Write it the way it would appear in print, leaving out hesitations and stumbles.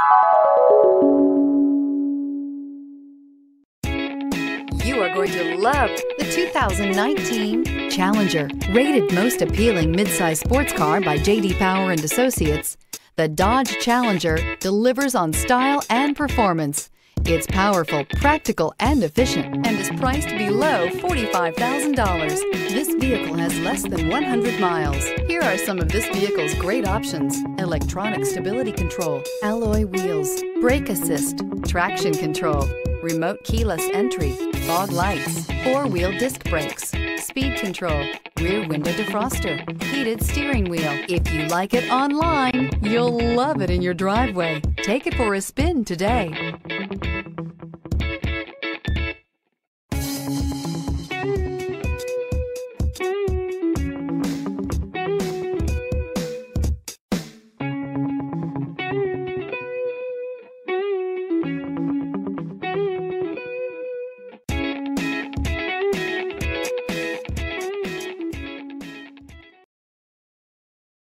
You are going to love the 2019 Challenger. Rated most appealing midsize sports car by J.D. Power and Associates, the Dodge Challenger delivers on style and performance. It's powerful, practical, and efficient, and is priced below $45,000. This vehicle has less than 100 miles. Here are some of this vehicle's great options: electronic stability control, alloy wheels, brake assist, traction control, remote keyless entry, fog lights, four-wheel disc brakes, speed control, rear window defroster, heated steering wheel. If you like it online, you'll love it in your driveway. Take it for a spin today.